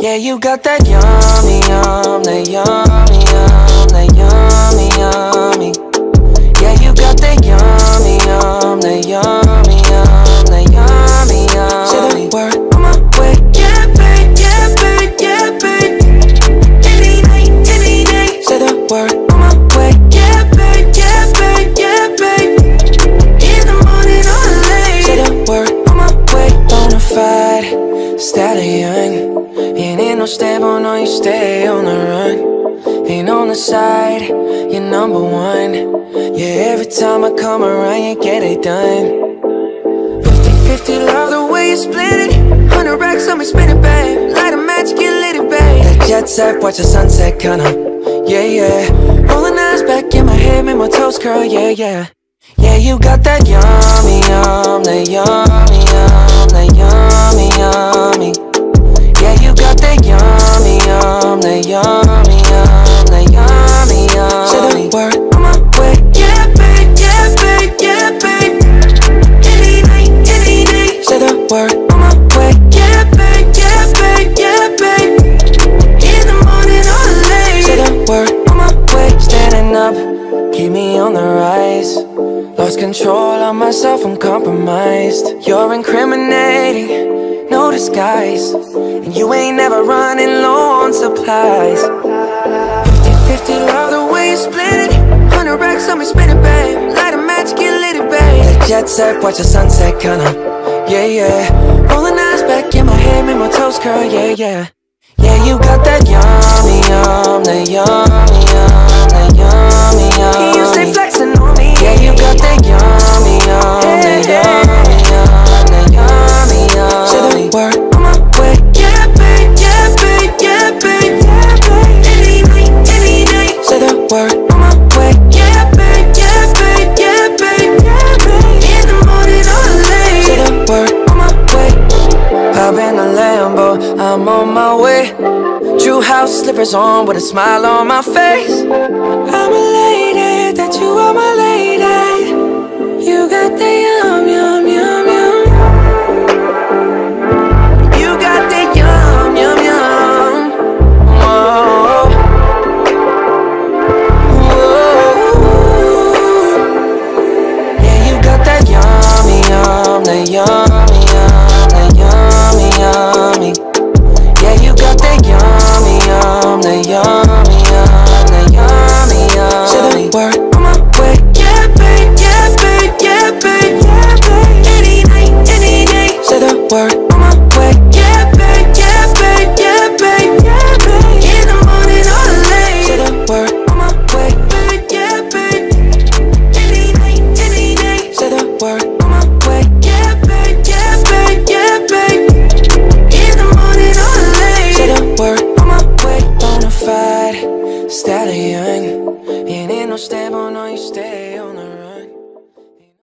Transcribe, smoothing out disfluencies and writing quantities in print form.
Yeah, you got that yummy, yum, that yummy, yum, that yummy, yummy. Yeah, you got that yummy, yum, that yummy, yum, that yummy, yummy. Say the word on my way. Yeah, babe, yeah, babe, yeah, babe. Any night, any day. Say the word on my way. Yeah, babe, yeah, babe, yeah, babe. In the morning or late. Say the word on my way. Bonafide stallion. Ain't no stable, no, you stay on the run. Ain't on the side, you're number one. Yeah, every time I come around, you get it done. 50-50, love the way you split it. 100 racks on me, spin it, babe. Light a match, get lit, babe. That jet set, watch the sunset, kinda. Yeah, yeah. Rolling eyes back in my head, make my toes curl, yeah, yeah. Yeah, you got that yummy, yum, that yummy, yum, that yummy, yummy. Yeah, you got that yummy, yum, that yummy, yum, that yummy, yummy. Say the word on my way. Yeah, babe, yeah, babe, yeah, babe. Any night, any day. Say the word on my way. Yeah, babe, yeah, babe, yeah, babe. In the morning or late. Say the word on my way. Standing up, keep me on the rise. Lost control of myself, I'm compromised. You're incriminating, no disguise. And you ain't never running low on supplies. 50-50, love the way you split it. 100 racks on me, spin it, babe. Light a match, get lit, babe. That jet set, watch the sunset, kinda. Yeah, yeah. Rolling eyes back in my head, make my toes curl, yeah, yeah. Yeah, you got that yummy, yum, that yummy, yum, that yummy, yummy. You stay flexing on me. Yeah, you got that yummy, yum, that yummy, yum, that yummy, yummy. Say the word on my way. Yeah, babe, yeah, babe, yeah, babe, yeah, babe. Any night, any day. Say the word on my way. Yeah, babe, yeah, babe, yeah, babe, yeah, babe. In the morning or late. Say the word on my way. Hop in the Lambo, I'm on my way. True house slippers on with a smile on my face. I'm elated that you are my lady. You got the yum, yum, yum.